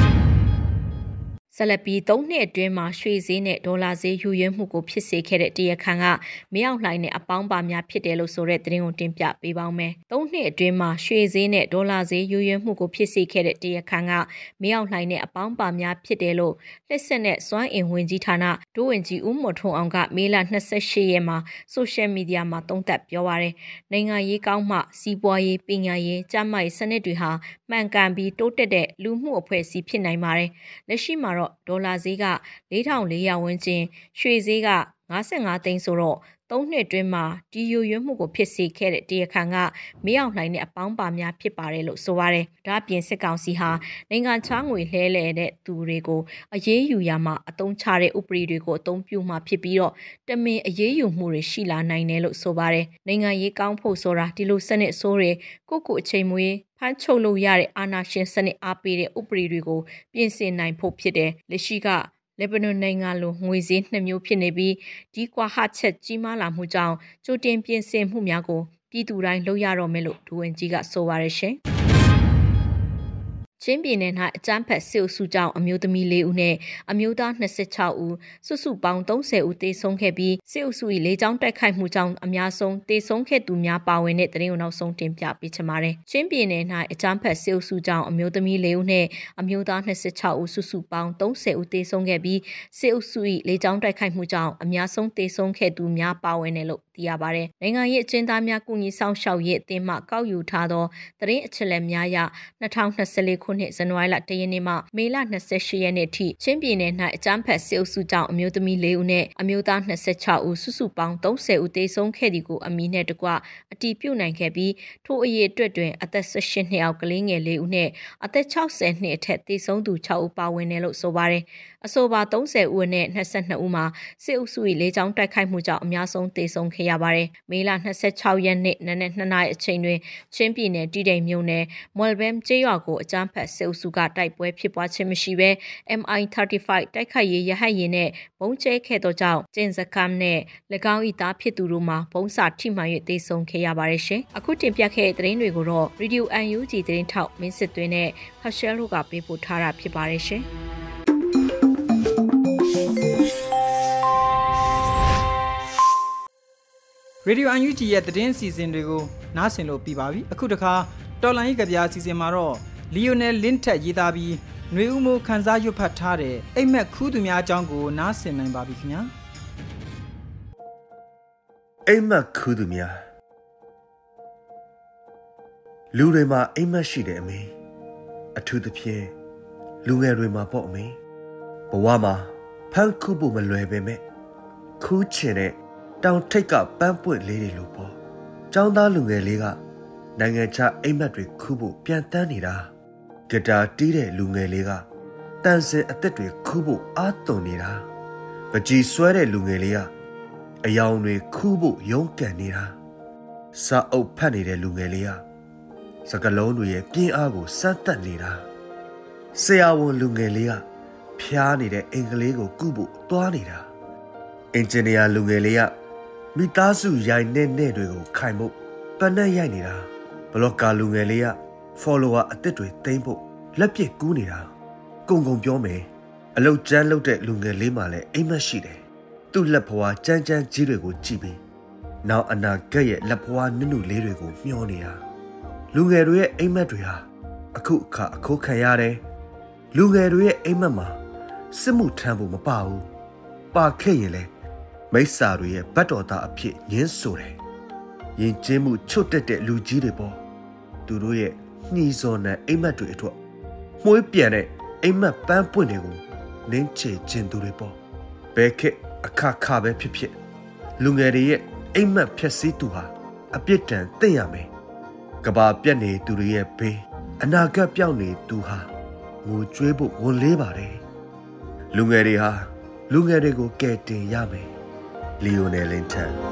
ဆက်လက်ပြီးသုံးနှစ်အတွင်းမှာရွှေဈေးနဲ့ဒေါ်လာဈေးယူရင်းမှုကိုဖြစ်စေခဲ့တဲ့တရားခံကမင်းအောင်လှိုင်နဲ့အပေါင်းပါများဖြစ်တယ်လို့ဆိုတဲ့သတင်းကိုတင်ပြပေးပါောင်းမယ်။သုံးနှစ်အတွင်းမှာရွှေဈေးနဲ့ဒေါ်လာဈေးယူရင်းမှုကိုဖြစ်စေခဲ့တဲ့တရားခံကမင်းအောင်လှိုင်နဲ့အပေါင်းပါများဖြစ်တယ်လို့လက်ဆက်နဲ့စွမ်းအင်ဝင်ကြီးဌာနဒိုးဝင်ကြီးဦးမော်ထွန်းအောင်ကမေလ၂၈ရက်မှာဆိုရှယ်မီဒီယာမှာသုံးသပ်ပြောပါရယ်။နိုင်ငံရေးကောင်းမှစီးပွားရေးပညာရေးကျန်းမာရေးစနစ်တွေဟာမှန်ကန်ပြီးတိုးတက်တဲ့လူမှုအဖွဲ့အစည်းဖြစ်နိုင်ပါတယ်။လက်ရှိမှာတော့ဒေါ်လာဈေးက၄ထောင်၄ရာဝန်းကျင်ရွှေဈေးက၅၅သိန်းဆိုတော့သုံးနှစ်တွင်းမှာဒီယူရွမှုကိုဖြစ်စေခဲ့တဲ့တရားခံကမင်းအောင်လှိုင်နဲ့အပေါင်းပါများဖြစ်ပါတယ်လို့ဆိုပါတယ်။ဒါ့အပြင်စစ်ကောင်စီဟာနိုင်ငံခြားငွေလှဲလှယ်တဲ့သူတွေကိုအရေးယူရမှာအသုံးချတဲ့ဥပဒေတွေကိုအသုံးပြုမှာဖြစ်ပြီးတော့တမင်အရေးယူမှုတွေရှိလာနိုင်တယ်လို့ဆိုပါတယ်။နိုင်ငံရေးကောင်းဖို့ဆိုတာဒီလိုစနစ်ဆိုးတွေကိုကိုအချိန်မွေးဖမ်းချုပ်လို့ရတဲ့အာဏာရှင်စနစ်အားပေးတဲ့ဥပဒေတွေကိုပြင်ဆင်နိုင်ဖို့ဖြစ်တယ်။လက်ရှိကလက်ဘနွန်နိုင်ငံလိုငွေဈေးနှစ်မျိုးဖြစ်နေပြီးဒီကွာဟချက်ကြီးမားလာမှုကြောင့်ကြိုတင်ပြင်ဆင်မှုများကိုပြည်သူတိုင်းလုပ်ရတော့မယ်လို့ဒူဝင်ကြီးကဆိုပါရရှင်။ချင်းပြည်နယ်၌အကြမ်းဖက်စစ်အုပ်စုကြောင့်အမျိုးသမီး၄ဦးနဲ့အမျိုးသား၂၆ဦးစုစုပေါင်း၃၀ဦးသေဆုံးခဲ့ပြီးစစ်အုပ်စု၏လေကြောင်းတိုက်ခိုက်မှုကြောင့်အများဆုံးသေဆုံးခဲ့သူများပါဝင်တဲ့သတင်းကိုနောက်ဆုံးတင်ပြပေးချင်ပါတယ်။ချင်းပြည်နယ်၌အကြမ်းဖက်စစ်အုပ်စုကြောင့်အမျိုးသမီး၄ဦးနဲ့အမျိုးသား၂၆ဦးစုစုပေါင်း၃၀ဦးသေဆုံးခဲ့ပြီးစစ်အုပ်စု၏လေကြောင်းတိုက်ခိုက်မှုကြောင့်အများဆုံးသေဆုံးခဲ့သူများပါဝင်တယ်လို့သိရပါတယ်။နိုင်ငံရေးအကျဉ်းသားများကုညီဆောင်ရှောက်ရေးအသင်းမှကောက်ယူထားသောသတင်းအချက်အလက်များအရ၂၀၂၄ခုနှစ်ဇန်နဝါရီလ၁ရက်နေ့မှမေလ၂၈ရက်နေ့ထိချင်းပြည်နယ်၌အကြမ်းဖက်စစ်အုပ်စုကြောင့်အမျိုးသမီး၄ဦးနဲ့အမျိုးသား၂၆ဦးစုစုပေါင်း၃၀ဦးသေဆုံးခဲ့သည်ကိုအမည်နဲ့တကွအတည်ပြုနိုင်ခဲ့ပြီးထိုအရေးအတွက်တွင်အသက်၁၈နှစ်အောက်ကလေးငယ်၄ဦးနဲ့အသက်၆၀နှစ်အထက်သေဆုံးသူ၆ဦးပါဝင်တယ်လို့ဆိုပါတယ်။အဆိုပါ၃၀ဦးနဲ့၂၂ဦးမှာစစ်အုပ်စု၏လေကြောင်းတိုက်ခိုက်မှုကြောင့်အများဆုံးသေဆုံးခဲ့ရပါတယ်။မေလ၂၆ရက်နေ့နနက်၂နာရီအချိန်တွင်ချင်းပြည်နယ်တီတိန်မြို့နယ်မော်လ်ဘမ်ကျေးရွာကိုအကြမ်းဖက်စစ်အုပ်စုကတိုက်ပွဲဖြစ်ပွားခြင်းမရှိဘဲ M I ၃၅ တိုက်ခိုက်ရေးရဟတ်ယာဉ်နဲ့ဘုံကျဲခဲ့သောကြောင့်ကျင်းစကမ်နဲ့၎င်း၏သားဖြစ်သူတို့မှာဘုံစာထိမှန်၍သေဆုံးခဲ့ရပါတယ်ရှင်။အခုတင်ပြခဲ့တဲ့သတင်းတွေကိုတော့ Radio အန် ယူ ဂျီ သတင်းထောက်မင်းစစ်သွင်းနဲ့ဖတ်ရှယ်တို့ကပေးပို့ထားတာဖြစ်ပါတယ်ရှင်။ Radio အန် ယူ ဂျီ ရဲ့သတင်းအစီအစဉ်တွေကိုနားဆင်လို့ပြီးပါပြီ။အခုတခါတော်လိုင်းကဗျာအစီအစဉ်မှာတော့လီယိုနယ်လင်းထက်ရေးသားပြီးຫນွေဦးမိုးခန်းစားရွတ်ဖတ်ထားတဲ့အိမ်မက်ခူးသူများအကြောင်းကိုနားဆင်နိုင်ပါပြီခင်ဗျာအိမ်မက်ခူးသူများလူတွေမှာအိမ်မက်ရှိတယ်အမေအထူးသဖြင့်လူငယ်တွေမှာပေါ့အမေဘဝမှာဖန်ခုဖို့မလွယ်ပေမဲ့ခူးချင်တဲ့တောင်ထိပ်ကပန်းပွင့်လေးတွေလို့ပေါ့ចောင်းသားလူငယ်လေးကနိုင်ငံခြားအိမ်မက်တွေခူးဖို့ပြန်တန်းနေတာဂီတာတီးတဲ့လူငယ်လေးကတန်စင်အသက်တွေခူးဖို့အားသွန်နေတာပကြီးဆွဲတဲ့လူငယ်လေးကအယောင်တွေခူးဖို့ရုန်းကန်နေတာစာအုပ်ဖတ်နေတဲ့လူငယ်လေးကစကလုံးတွေရဲ့ပြင်းအားကိုစမ်းသပ်နေတာဆရာဝန်လူငယ်လေးကဖျားနေတဲ့အင်္ဂလိပ်ကိုကုဖို့တွားနေတာအင်ဂျင်နီယာလူငယ်လေးကမိသားစုရိုင်နဲ့နဲ့တွေကိုခိုင်ဖို့ပန်းနဲ့ရိုက်နေတာဘလော့ကာလူငယ်လေးက follower အသစ်တွေသိမ်းဖို့လက်ပြကူးနေတာကုံကုံပြောမယ်အလုတ်ကျန်းလုတ်တဲ့လူငယ်လေးမှလည်းအိမ်မက်ရှိတယ်သူ့လက်ဖွားကြမ်းကြမ်းကြီးတွေကိုကြည့်ပြီးနောက်အနာဂတ်ရဲ့လက်ဖွားနုနုလေးတွေကိုမျှောနေတာလူငယ်တွေရဲ့အိမ်မက်တွေဟာအခုအခါအခိုးခံရတယ်လူငယ်တွေရဲ့အိမ်မက်မှာစစ်မှုထမ်းဖို့မပါဘူးပါခဲ့ရင်လဲမိစ္ဆာတွေရဲ့ဗတ်တော်သားအဖြစ်ညင်းဆိုတယ်ယဉ်ကျေးမှုချွတ်တက်တဲ့လူကြီးတွေပေါ်သူတို့ရဲ့နှီးစော်နဲ့အိမ်မက်တွေအထွတ်မွှေးပြန်တဲ့အိမ်မက်ပန်းပွင့်တွေကိုနင်းချေခြင်းသူတွေပေါ်ဘဲခက်အခါခါပဲဖြစ်ဖြစ်လူငယ်တွေရဲ့အိမ်မက်ဖြက်စီးသူဟာအပြစ်ဒဏ်သိရမယ်ကဘာပြက်နေသူတွေရဲ့ဘေးအနာဂတ်ပြောင်းနေသူဟာငိုကြွေးဖို့ဝန်လေးပါတယ်လူငယ်တွေဟာလူငယ်တွေကိုကယ်တင်ရမယ်လီယိုနယ်လင်ထန်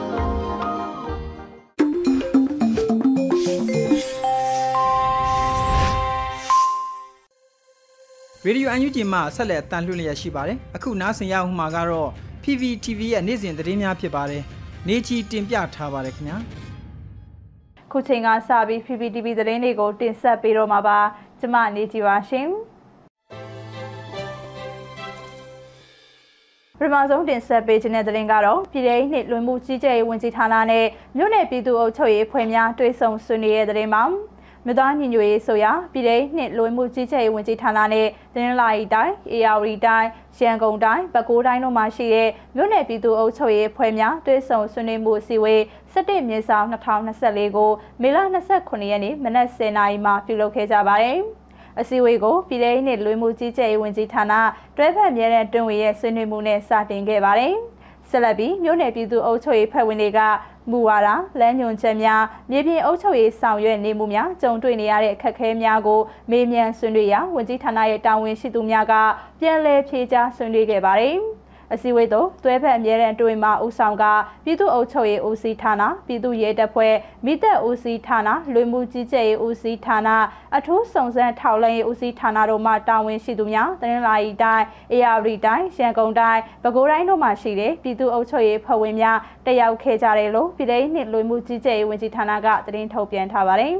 ရေဒီယို အန် ယူ ဂျီ မှာဆက်လက်တန်လှည့်လျက်ရှိပါတယ်အခုနားဆင်ရအောင်မှာကတော့ ပီ ဗီ တီ ဗီ ရဲ့နေ့စဉ်သတင်းများဖြစ်ပါတယ်နေချီတင်ပြထားပါတယ်ခင်ဗျာခုချိန်ကစပြီး ပီ ဗီ တီ ဗီ သတင်းတွေကိုတင်ဆက်ပေးတော့မှာပါကျမနေချီပါရှင်ပထမဆုံးတင်ဆက်ပေးခြင်းတဲ့သတင်းကတော့ပြည်ထောင်စုနှင့်လူမှုကြီးကြပ်ရေးဝန်ကြီးဌာနနဲ့မြို့နယ်ပြည်သူ့အုပ်ချုပ်ရေးဖွဲ့များတွဲဆုံဆွေးနွေးတဲ့သတင်းပါမြို့သားညီညွတ်ရေးဆိုရာပြည်ထောင်စုနှင့်လူမှုကြီးကြပ်ရေးဝန်ကြီးဌာနနဲ့တနင်္လာရီတိုင်း၊အေရဝတီတိုင်း၊ရန်ကုန်တိုင်း၊ပဲခူးတိုင်းတို့မှာရှိတဲ့မြို့နယ်ပြည်သူ့အုပ်ချုပ်ရေးဖွဲ့များတွဲဆုံဆွေးနွေးမှုအစည်းအဝေး၁၁မြင်းဆောင်၂၀၂၄ကိုမေလ၂၇ရက်နေ့မနက်၁၀နာရီမှာပြုလုပ်ခဲ့ကြပါတယ်အစည်းအဝေးကိုပြည်ထောင်စုနှင့်လူမှုကြီးကြပ်ရေးဝန်ကြီးဌာနတွဲဖက်မြဲတဲ့တွင်ဝင်ရဲ့ဆွေးနွေးမှုနဲ့စတင်ခဲ့ပါတယ်ဆက်လက်ပြီးမြို့နယ်ပြည်သူ့အုပ်ချုပ်ရေးဖွဲ့ဝင်တွေကမူဝါဒလမ်းညွှန်ချက်များမြေပြင်အုပ်ချုပ်ရေးဆောင်ရွက်နေမှုများကြုံတွေ့နေရတဲ့အခက်အခဲများကိုမေးမြန်းဆွေးနွေးရာဝန်ကြီးဌာနရဲ့တာဝန်ရှိသူများကပြန်လည်ဖြေကြားဆွေးနွေးခဲ့ပါတယ်အစည်းအဝေးသို့တွဲဖက်အမြဲတမ်းတွင်မှဦးဆောင်ကပြည်သူ့အုပ်ချုပ်ရေးဦးစီးဌာနပြည်သူ့ရဲတပ်ဖွဲ့မိသက်ဦးစီးဌာနလူမှုကြီးကြပ်ရေးဦးစီးဌာနအထူးစုံစမ်းထောက်လှမ်းရေးဦးစီးဌာနတို့မှတာဝန်ရှိသူများတနင်္လာရီတိုင်းအေရဝတီတိုင်းရန်ကုန်တိုင်းပဲခူးတိုင်းတို့မှရှိတဲ့ပြည်သူ့အုပ်ချုပ်ရေးဖွဲ့ဝင်များတက်ရောက်ခဲ့ကြတယ်လို့ပြည်ထောင်စုနှင့်လူမှုကြီးကြပ်ရေးဝန်ကြီးဌာနကသတင်းထုတ်ပြန်ထားပါတယ်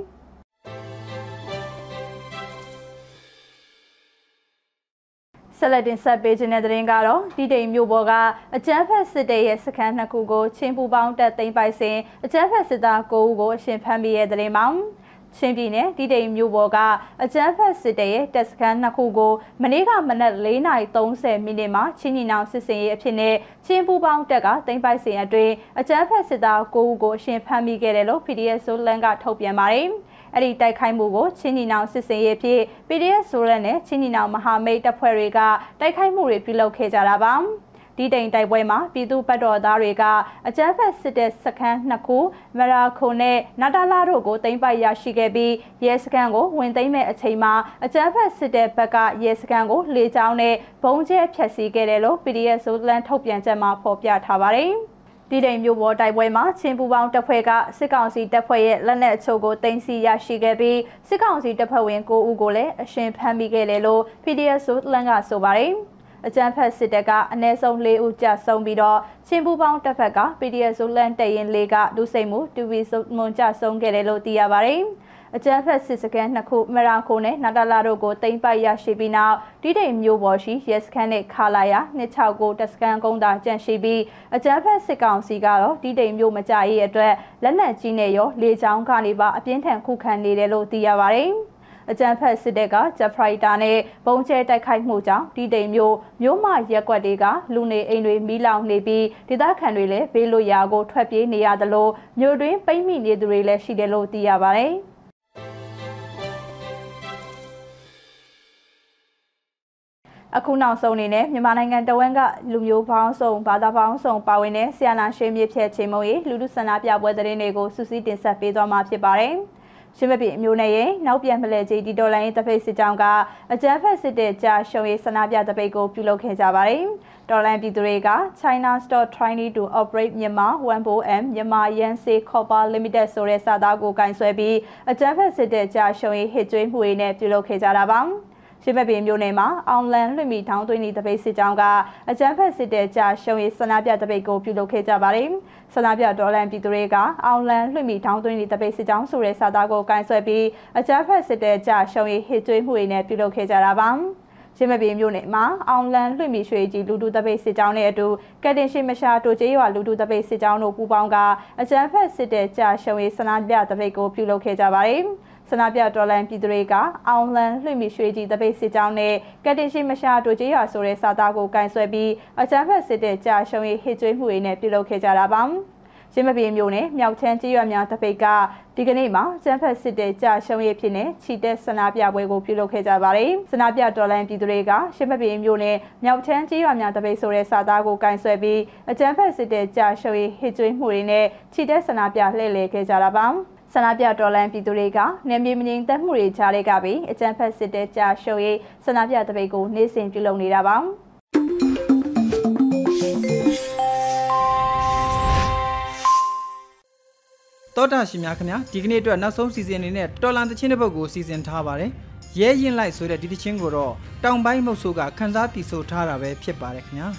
ဆက်လက်တင်ဆက်ပေးခြင်းတဲ့သတင်းကတော့ဒီတိမ်မြို့ပေါ်ကအကျန်းဖက်စစ်တပ်ရဲ့စခန်းနှစ်ခုကိုချင်းပူပေါင်းတပ်သိမ်းပိုက်စဉ်အကျန်းဖက်စစ်သား၉ဦးကိုအရှင်ဖမ်းမိတဲ့သတင်းမှာချင်းပြည်နယ်ဒီတိမ်မြို့ပေါ်ကအကျန်းဖက်စစ်တပ်ရဲ့တပ်စခန်းနှစ်ခုကိုမနေ့ကမနက်၄နာရီ၃၀မိနစ်မှာချင်းညီနောင်စစ်စင်ရေးအဖြစ်နဲ့ချင်းပူပေါင်းတပ်ကသိမ်းပိုက်စဉ်အတွင်းအကျန်းဖက်စစ်သား၉ဦးကိုအရှင်ဖမ်းမိခဲ့တယ်လို့ ပီ ဒီ အက်ဖ် ဆိုလန်ကထုတ်ပြန်ပါတယ်အဲ့ဒီတိုက်ခိုက်မှုကိုချင်းညီနောင်စစ်စင်ရေးဖြစ် ပီ ဒီ အက်ဖ် ဆိုလန်နဲ့ချင်းညီနောင်မဟာမိတ်တပ်ဖွဲ့တွေကတိုက်ခိုက်မှုတွေပြုလုပ်ခဲ့ကြတာပါဒီတိမ်တိုက်ပွဲမှာပြည်သူ့ပတ်တော်သားတွေကအကြမ်းဖက်စစ်တပ်စခန်းနှစ်ခုမရာခုံနဲ့နာတာလာတို့ကိုသိမ်းပိုက်ရရှိခဲ့ပြီးရဲစခန်းကိုဝင်သိမ်းမဲ့အချိန်မှာအကြမ်းဖက်စစ်တပ်ဘက်ကရဲစခန်းကိုလေကြောင်းနဲ့ဘုံကျဲဖျက်ဆီးခဲ့တယ်လို့ ပီ ဒီ အက်ဖ် ဆိုလန်ထုတ်ပြန်ချက်မှာဖော်ပြထားပါတယ်ဒီတိမ်မြို့ပေါ်တိုက်ပွဲမှာချင်းပူပေါင်းတပ်ဖွဲ့ကစစ်ကောင်စီတပ်ဖွဲ့ရဲ့လက်နက်အချို့ကိုတင်စီရရှိခဲ့ပြီးစစ်ကောင်စီတပ်ဖွဲ့ဝင်၉ဦးကိုလည်းအရှင်ဖမ်းမိခဲ့တယ်လို့ ပီ ဒီ အက်ဖ် ဆိုလန်ကဆိုပါတယ်အကြမ်းဖက်စစ်တပ်ကအနည်းဆုံး၄ဦးကြာဆုံးပြီးတော့ချင်းပူပေါင်းတပ်ဖက်က ပီ ဒီ အက်ဖ် ဆိုလန်တပ်ရင်၄ကဒုစိတ်မှုတူဗီစုံမွန်ကြာဆုံးခဲ့တယ်လို့သိရပါတယ်အကြမ်းဖက်စစ်စခန်းနှစ်ခုမရာခိုနဲ့နာတာလာတို့ကိုသိမ်းပိုက်ရရှိပြီးနောက်ဒီတိမ်မြို့ပေါ်ရှိရဲစခန်းနဲ့ခါလာယာ၂၆၉တပ်စခန်းကုန်းသာကျန့်ရှိပြီးအကြမ်းဖက်စစ်ကောင်စီကတော့ဒီတိမ်မြို့မကြရေးအတွက်လက်နက်ကြီးနဲ့ရောလေကြောင်းကနေပါအပြင်းထန်ခုခံနေတယ်လို့သိရပါတယ်အကြမ်းဖက်စစ်တပ်ကဂျက်ဖရိုက်တာနဲ့ဘုံကျဲတိုက်ခိုက်မှုကြောင့်ဒီတိမ်မြို့မြို့မရက်ကွက်တွေကလူနေအိမ်တွေမီးလောင်နေပြီးဒေသခံတွေလည်းဘေးလွတ်ရာကိုထွက်ပြေးနေရတယ်လို့မြို့တွင်းပိတ်မိနေသူတွေလည်းရှိတယ်လို့သိရပါတယ်အခုနောက်ဆုံးအနေနဲ့မြန်မာနိုင်ငံတဝန်းကလူမျိုးပေါင်းစုံဘာသာပေါင်းစုံပါဝင်တဲ့ဆီယနာရှေးမြစ်ဖြတ်ချိန်မုံရေးလူထုဆန္ဒပြပွဲသတင်းတွေကိုစူးစီးတင်ဆက်ပေးသွားမှာဖြစ်ပါတယ်။ရှင်းမပြအမျိုးနဲ့ရဲ့နောက်ပြန်မလဲကြီးဒီဒေါ်လာရေးတပိတ်စစ်ကြောင်းကအကြမ်းဖက်စစ်တဲ့ကြာရှုံရေးဆန္ဒပြတပိတ်ကိုပြုလုပ်ခဲ့ကြပါတယ်။ဒေါ်လာပြည်သူတွေက China Store trying to operate Myanmar ၁၀အမ် Myanmar Yanse Copper Limited ဆိုတဲ့စာသားကိုကင်ဆွဲပြီးအကြမ်းဖက်စစ်တဲ့ကြာရှုံရေးဟစ်ကြွေးမှုတွေနဲ့ပြုလုပ်ခဲ့ကြတာပါ။ရှင်းမပြမျိုးနယ်မှာအောင်လန်လွှင့်မီထောင်းသွင်းသည့်တပိတ်စစ်ကြောင်းကအကြမ်းဖက်စစ်တဲ့ကြာရှုံရေးဆန္ဒပြတပိတ်ကိုပြုလုပ်ခဲ့ကြပါတယ်။ဆန္ဒပြဒေါ်လန်ပြည်သူတွေကအောင်လန်လွှင့်မီထောင်းသွင်းသည့်တပိတ်စစ်ကြောင်းဆိုတဲ့စာသားကိုကင်ဆွဲပြီးအကြမ်းဖက်စစ်တဲ့ကြာရှုံရေးဟစ်ကြွေးမှုတွေနဲ့ပြုလုပ်ခဲ့ကြတာပါ။ရှင်းမပြမျိုးနယ်မှာအောင်လန်လွှင့်မီရွှေကြီးလူထုတပိတ်စစ်ကြောင်းနဲ့အတူကက်တင်ရှိမရှာတိုကျေးရွာလူထုတပိတ်စစ်ကြောင်းတို့ပူးပေါင်းကအကြမ်းဖက်စစ်တဲ့ကြာရှုံရေးဆန္ဒပြတပိတ်ကိုပြုလုပ်ခဲ့ကြပါတယ်။ဆန္ဒပြတော်လှန်ပြည်သူတွေကအောင်လန်လွှင့်မီရွှေကြီးတပိတ်စစ်ကြောင်းနဲ့ကက်တင်ရှိမရှာတို့ကြေးရွာဆိုတဲ့စာသားကိုကင်ဆယ်ပြီးအကြမ်းဖက်စစ်တဲ့ကြာရှုံးရေးဟစ်ကြွေးမှုတွေနဲ့ပြုလုပ်ခဲ့ကြတာပါရင်းမပြေမျိုးနဲ့မြောက်ချမ်းကြေးရွာများတပိတ်ကဒီကနေ့မှာကျန်းဖက်စစ်တဲ့ကြာရှုံးရေးဖြစ်နေချီတက်ဆန္ဒပြပွဲကိုပြုလုပ်ခဲ့ကြပါတယ်ဆန္ဒပြတော်လှန်ပြည်သူတွေကရင်းမပြေမျိုးနဲ့မြောက်ချမ်းကြေးရွာများတပိတ်ဆိုတဲ့စာသားကိုကင်ဆယ်ပြီးအကြမ်းဖက်စစ်တဲ့ကြာရှုံးရေးဟစ်ကြွေးမှုတွေနဲ့ချီတက်ဆန္ဒပြလှည့်လည်ခဲ့ကြတာပါဆန္ဒပြတော်လှန်ပြည်သူတွေကနေမြေမငြိမ်သက်မှုတွေကြားတွေကပြီးအကြမ်းဖက်စစ်တဲ့ကြာရှုံးရေးဆန္ဒပြတပိတ်ကိုနေ့စဉ်ပြုလုပ်နေတာပါတောတာရှင်များခင်ဗျာဒီကနေ့အတွက်နောက်ဆုံးစီစဉ်နေတဲ့တော်လန်သချင်းတစ်ပုဒ်ကိုစီစဉ်ထားပါတယ်ရဲရင်လိုက်ဆိုတဲ့ဒီသချင်းကိုတော့တောင်ပိုင်းမုတ်ဆိုးကခန်းစားတီဆိုထားတာပဲဖြစ်ပါတယ်ခင်ဗျာ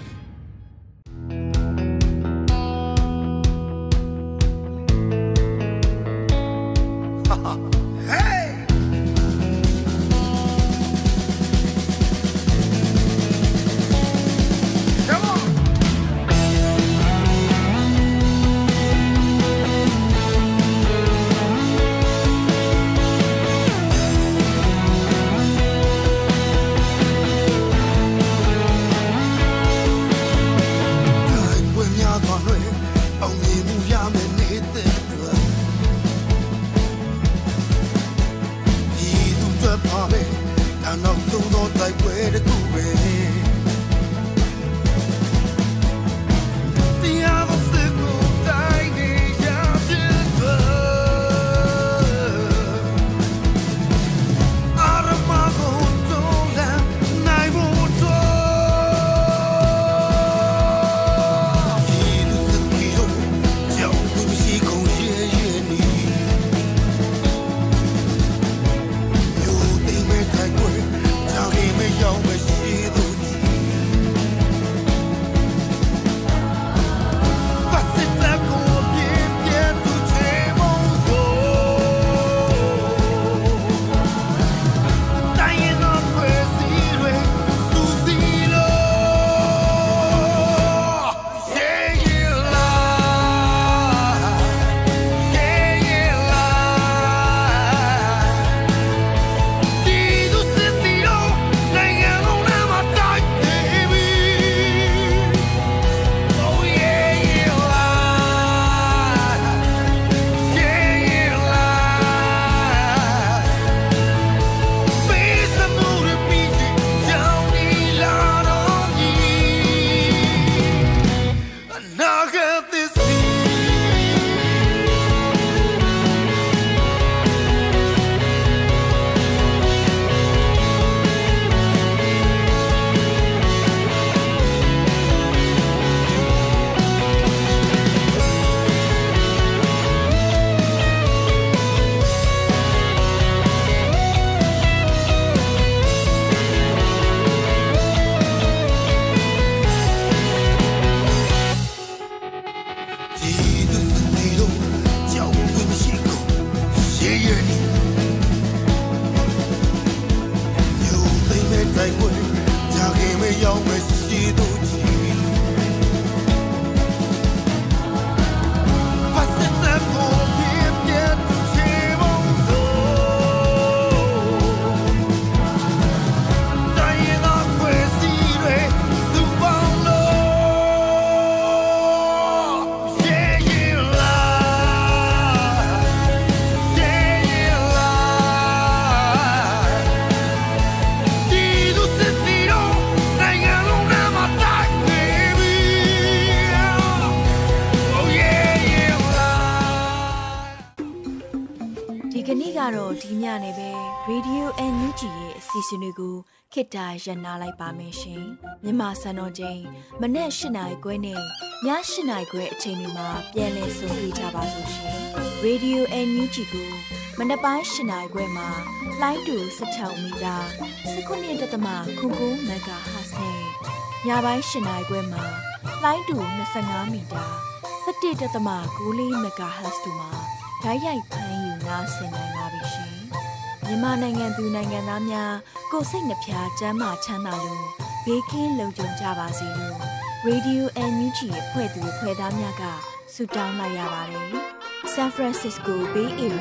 ကတော့ဒီညနေပဲ Radio အန် ယူ ဂျီ ရဲ့အစီအစဉ်တွေကိုခေတ္တရ延လိုက်ပါမယ်ရှင်။မြန်မာစံတော်ချိန်မနက်၈နာရီခွဲနဲ့ည၈နာရီခွဲအချိန်တွေမှာပြန်လည်ဆုံတွေ့ကြပါလို့ရှင်။ Radio အန် ယူ ဂျီ ကိုမနက်ပိုင်း၈နာရီခွဲမှာလိုင်းတူ၁၆မီတာ၁၉.၉ မဂါဟတ်ဇ်နဲ့ညပိုင်း၈နာရီခွဲမှာလိုင်းတူ၂၅မီတာ၁၁.၉၄ မဂါဟတ်ဇ်တို့မှာဓာတ်ရိုက်ဖမ်းယူနားဆင်နိုင်ပါပြီရှင်။မြန်မာနိုင်ငံသူနိုင်ငံသားများကိုယ်စိတ်နှပြချမ်းသာချမ်းသာလို့ဘေးကင်းလုံခြုံကြပါစေလို့ Radio အန် ယူ ဂျီ ရဲ့ဖွဲ့သူဖွဲ့သားများကဆုတောင်းလိုက်ရပါတယ်။ San Francisco Bay Area အ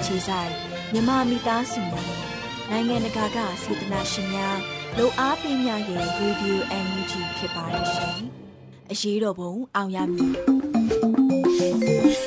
ခြေဆိုင်မြန်မာမိသားစုများနဲ့နိုင်ငံတကာကစေတနာရှင်များလုံအားပေးများရဲ့ Radio အန် ယူ ဂျီ ဖြစ်ပါတယ်ရှင်။အရေးတော်ပုံအောင်ရမည်